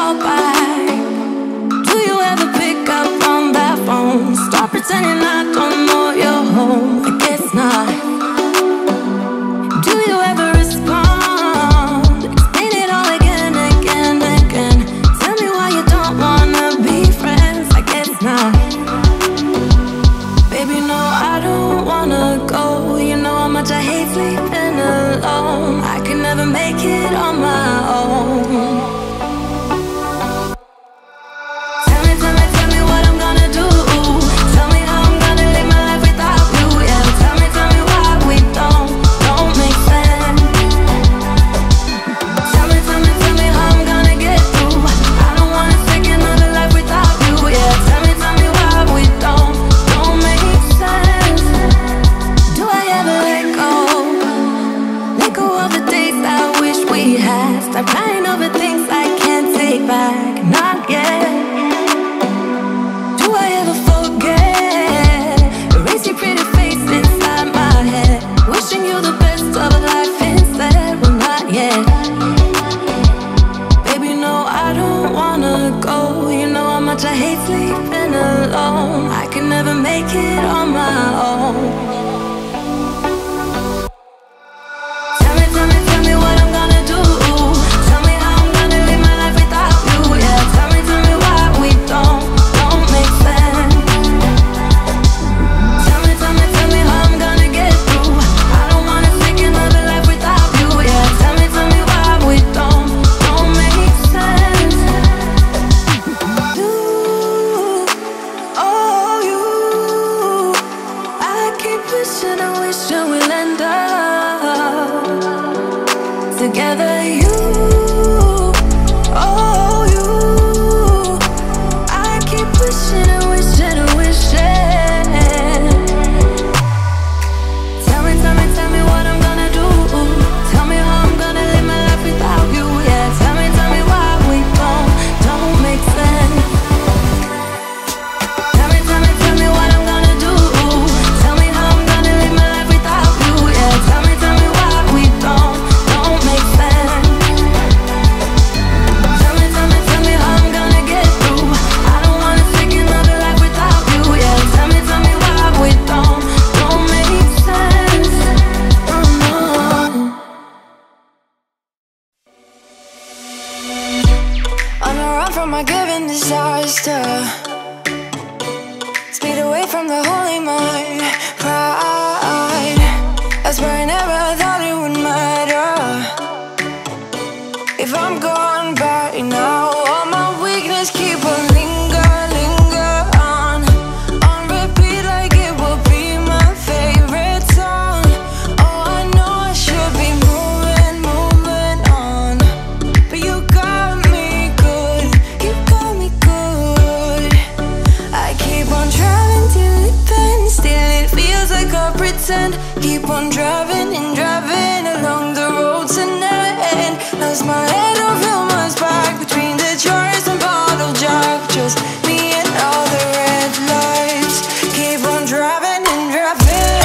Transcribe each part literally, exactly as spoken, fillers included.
call back? Do you ever pick up on that phone? Stop pretending I don't know you're home. I guess not. Do you ever respond? Explain it all again, again, again. Tell me why you don't wanna be friends. I guess not. Baby, no, I don't wanna go. You know how much I hate sleeping alone. I can never make it on my own. Tell me, tell me, tell me what I'm gonna do. Tell me how I'm gonna live my life without you. Yeah, tell me, tell me why we don't, don't make sense. Tell me, tell me, tell me how I'm gonna get through. I don't wanna take another life without you. Yeah, tell me, tell me why we don't, don't make sense. Do I ever let go? Let go of the days I wish we had. Stop crying over things I can't take back. Not yet. Do I ever forget? Erase your pretty face inside my head. Wishing you the best of life instead. Well, not yet. Baby, no, I don't wanna go. You know how much I hate sleeping alone. I can never make it on my own. Tell me, tell me, tell me what I'm gonna do. Tell me how I'm gonna live my life without you. Yeah, tell me, tell me why we don't, don't make sense. Tell me, tell me, tell me how I'm gonna get through. I don't wanna take another life without you. Yeah, tell me, tell me why we don't, don't make sense. You, oh you, I keep wishing and wishing we'll end up together. You, oh you, I keep wishing and wishing and wishing. Tell me, tell me, tell me what I'm gonna do. Tell me how I'm gonna live my life without you. Yeah, tell me, tell me why we don't, don't make sense. Tell me, tell me, tell me what I'm gonna do. Tell me how I'm gonna live my life without you. Yeah, tell me, tell me why we don't, don't make sense. Tell me, tell me, tell me how I'm gonna get through. I don't wanna take another life without you. Yeah, tell me, tell me why we don't, don't make sense. Oh no. On a run from my given disaster. Speed away from the holy mind. Pride. I swear I never thought it would matter if I'm gone by now. All my weakness keep on linger, linger on. On repeat like it will be my favorite song. Oh, I know I should be moving, moving on, but you got me good, you got me good. I keep on driving till it bends, still it feels like I pretend. Keep on driving and driving along the road to never end. Lost my head, don't feel much back between the jars and bottle jack. Just me and all the red lights. Keep on driving and driving.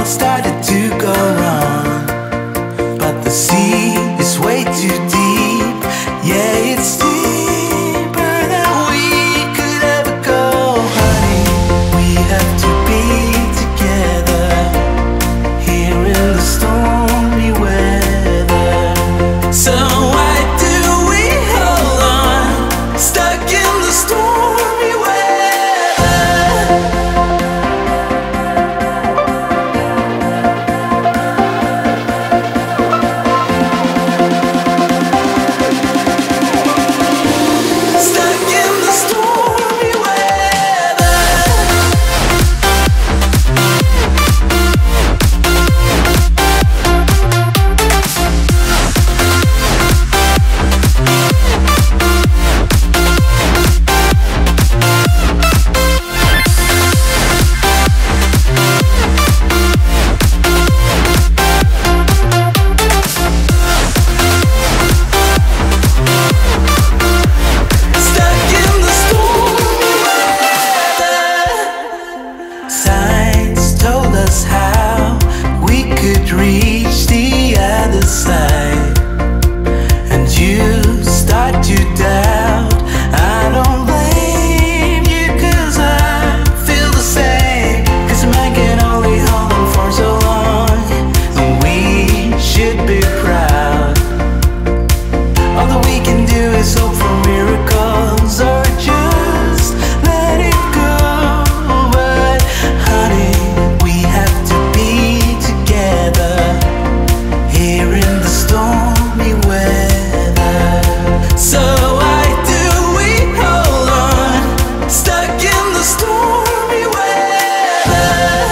started to go wrong, but the sea is way too deep. Yeah, it's deeper than we could ever go. Honey, we have to be together here in the stormy weather. So why do we hold on, stuck in the stormy weather? Signs told us how we could reach the other side, and you start to doubt. I don't blame you, cause I feel the same. Cause a man can only hold on for so long, and we should be proud. All that we can do is hope for miracles, or just let it go. But honey, we have to be together here in the stormy weather. So why do we hold on, stuck in the stormy weather?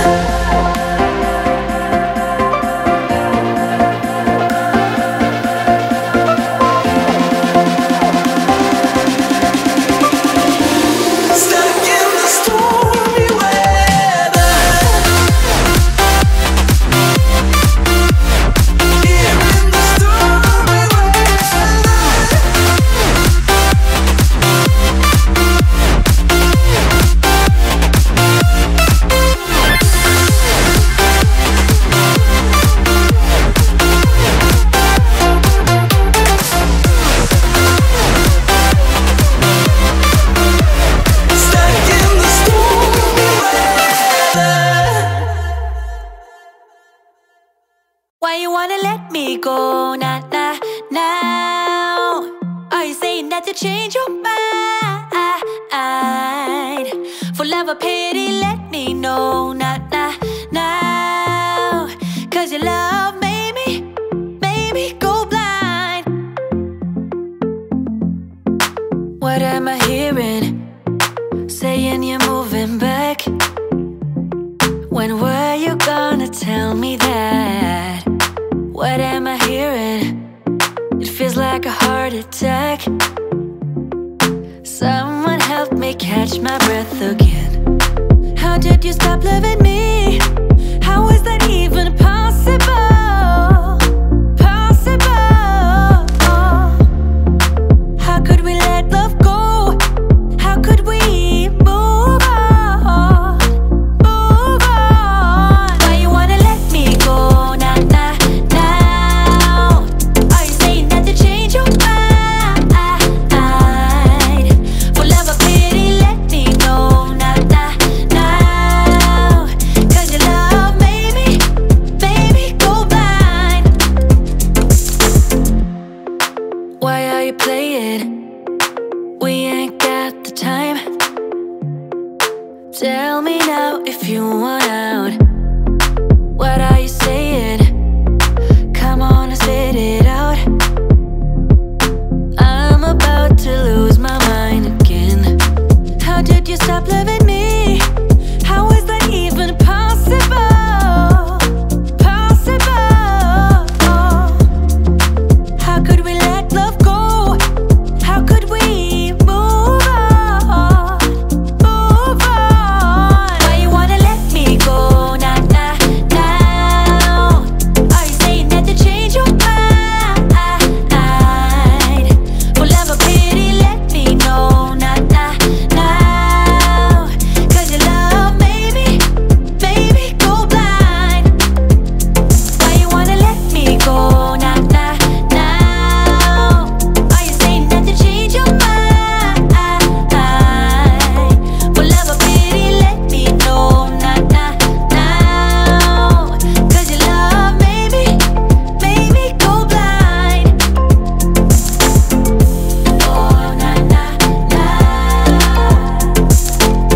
Stuck in the stormy weather. Here in the stormy Stuck in the stormy weather. Why you wanna let me go, nah, nah, now? Are you saying that you change your mind? For love or pity, let me know, nah, nah, now. Cause your love made me, made me go blind. What am I hearing? Saying you're moving back. When were you gonna tell me that? What am I hearing? It feels like a heart attack. Someone help me catch my breath again. How did you stop loving me?